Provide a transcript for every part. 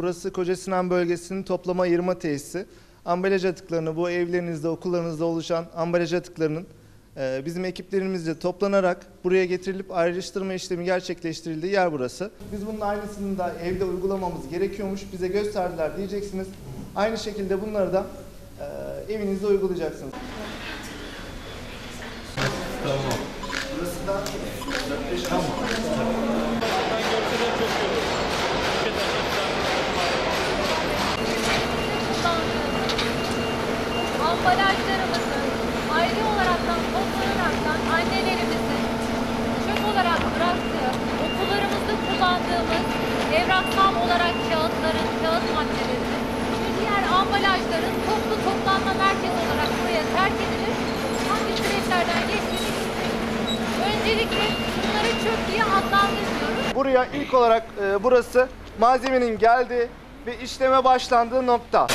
Burası Kocasinan bölgesinin toplama ayırma tesisi. Ambalaj atıklarını, bu evlerinizde, okullarınızda oluşan ambalaj atıklarının bizim ekiplerimizce toplanarak buraya getirilip ayrıştırma işlemi gerçekleştirildiği yer burası. Biz bunun aynısını da evde uygulamamız gerekiyormuş. Bize gösterdiler diyeceksiniz. Aynı şekilde bunları da evinizde uygulayacaksınız. Tamam. Burası da Tamam. Ambalajlarımızın ayrı olaraktan toplanaraktan annelerimizin çöp olarak bıraktığı, okullarımızda kullandığımız evraksal olarak kağıtların, kağıt maddelerinin ve diğer ambalajların toplu toplanma merkezi olarak buraya terk edilir. Hangi süreçlerden geçtiğini bilmiyoruz. Öncelikle bunları çöp diye adlandırmıyoruz. buraya ilk olarak burası malzemenin geldiği ve işleme başlandığı nokta.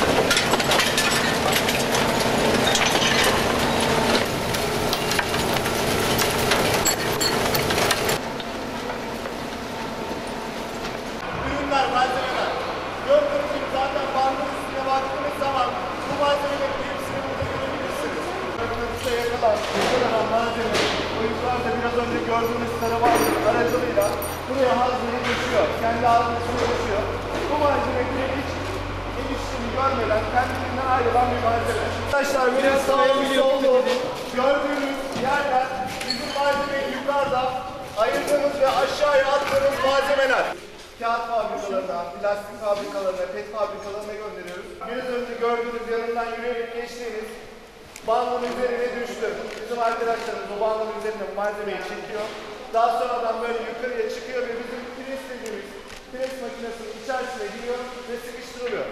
Ürünler, malzemeler. Gördüğünüz gibi zaten bandın üstüne baktığınız zaman bu malzemelerin hepsini burada görebilirsiniz. Önümüzde yakalanan malzeme, o yukarıda biraz önce gördüğünüz karavan aracılığıyla buraya hazneye geçiyor. Kendi haznesine geçiyor. Bu malzeme hiç geliştiğini görmeden kendiliğinden ayrılan bir malzeme. Arkadaşlar benim sağımda olduğu gördüğünüz yerler bizim malzemeyi yukarıda ayırdığımız ve aşağıya attığımız malzemeler. Kağıt fabrikalarına, plastik fabrikalarına, pet fabrikalarına gönderiyoruz. Biraz önce gördüğünüz yanından yürüyerek geçtiğiniz bandın üzerine düştü. Bizim arkadaşlarımız o bandın üzerine malzemeyi çekiyor. Daha sonradan böyle yukarıya çıkıyor ve bizim pres dediğimiz pres makinesinin içerisine giriyor ve sıkıştırılıyor.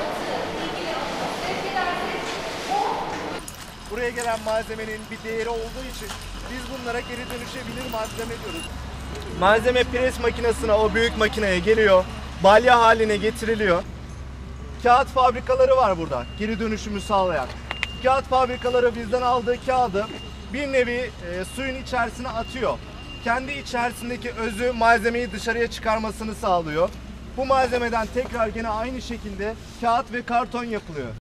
Buraya gelen malzemenin bir değeri olduğu için biz bunlara geri dönüşebilir malzeme diyoruz. Malzeme pres makinesine, o büyük makineye geliyor. Balya haline getiriliyor. Kağıt fabrikaları var burada, geri dönüşümü sağlayan. Kağıt fabrikaları bizden aldığı kağıdı bir nevi suyun içerisine atıyor. Kendi içerisindeki özü malzemeyi dışarıya çıkarmasını sağlıyor. Bu malzemeden tekrar gene aynı şekilde kağıt ve karton yapılıyor.